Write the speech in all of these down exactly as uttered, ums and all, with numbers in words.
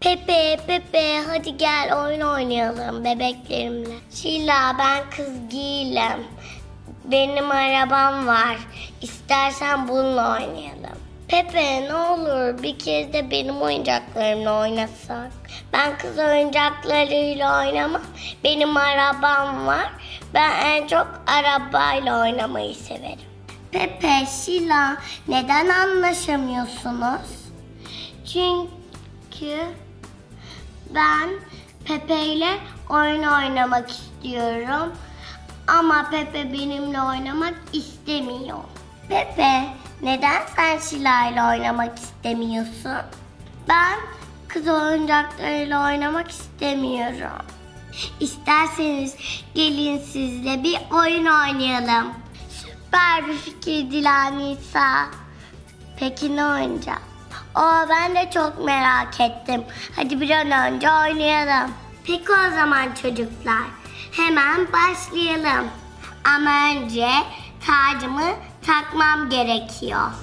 Pepe, Pepe hadi gel oyun oynayalım bebeklerimle. Şila ben kız değilim. Benim arabam var. İstersen bununla oynayalım. Pepe ne olur bir kez de benim oyuncaklarımla oynasak. Ben kız oyuncaklarıyla oynamam. Benim arabam var. Ben en çok arabayla oynamayı severim. Pepe, Şila neden anlaşamıyorsunuz? Çünkü ben Pepe ile oyun oynamak istiyorum. Ama Pepe benimle oynamak istemiyor. Pepe, neden sen Şila ile oynamak istemiyorsun? Ben kız oyuncaklarıyla oynamak istemiyorum. İsterseniz gelin sizle bir oyun oynayalım. Süper bir fikir Dila Nisa. Peki ne oynayacağız? Oo, ben de çok merak ettim. Hadi bir an önce oynayalım. Peki o zaman çocuklar. Hemen başlayalım. Ama önce tacımı takmam gerekiyor.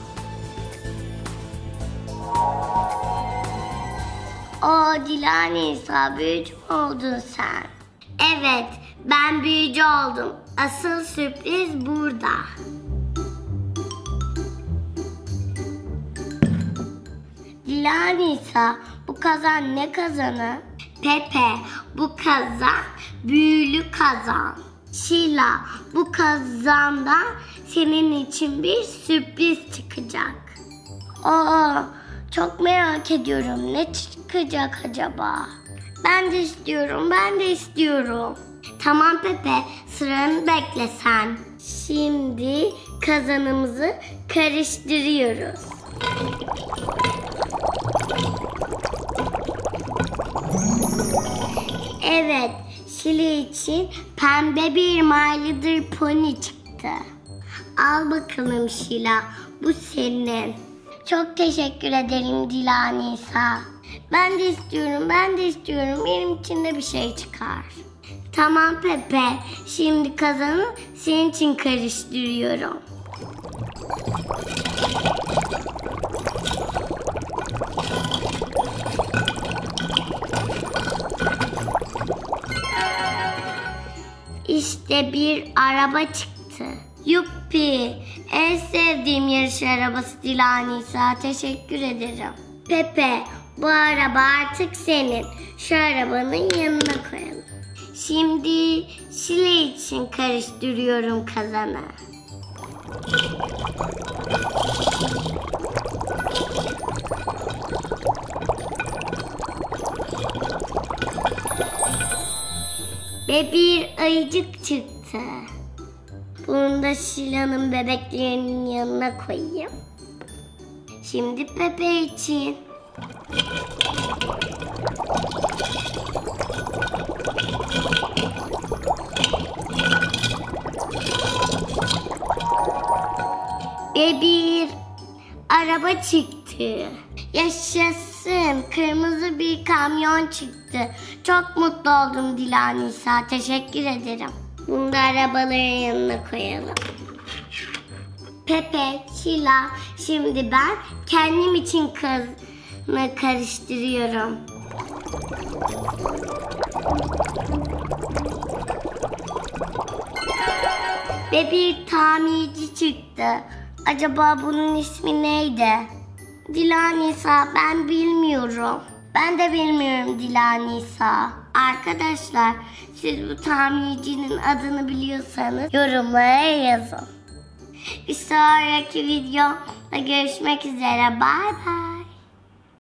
Oo Dila Nisa, büyücü mü oldun sen? Evet, ben büyücü oldum. Asıl sürpriz burada. Dila Nisa, bu kazan ne kazanı? Pepe, bu kazan büyülü kazan. Şila, bu kazandan senin için bir sürpriz çıkacak. Oo, çok merak ediyorum. Ne çıkacak acaba? Ben de istiyorum, ben de istiyorum. Tamam Pepe, sıranı bekle sen. Şimdi kazanımızı karıştırıyoruz. Evet, Şila için pembe bir My Little Pony çıktı. Al bakalım Şila, bu senin. Çok teşekkür ederim Dila Nisa. Ben de istiyorum, ben de istiyorum. Benim için de bir şey çıkar. Tamam Pepe, şimdi kazanı senin için karıştırıyorum. İşte bir araba çıktı. Yuppi! En sevdiğim yarış arabası Dila Nisa. Teşekkür ederim. Pepe, bu araba artık senin. Şu arabanın yanına koyalım. Şimdi Şila için karıştırıyorum kazanı. Ve bir ayıcık çıktı. Bunu da Şila'nın bebeklerinin yanına koyayım. Şimdi Pepe için. Ve bir araba çıktı. Yaşasın, kırmızı bir kamyon çıktı. Çok mutlu oldum Dila Nisa. Teşekkür ederim. Bunu da arabaların yanına koyalım. Pepe, Şila, şimdi ben kendim için kazanı karıştırıyorum. Ve bir tamirci çıktı. Acaba bunun ismi neydi? Dila Nisa, ben bilmiyorum. Ben de bilmiyorum Dila Nisa. Arkadaşlar, siz bu tamircinin adını biliyorsanız yorumlara yazın. Bir sonraki videoda görüşmek üzere. Bye bye.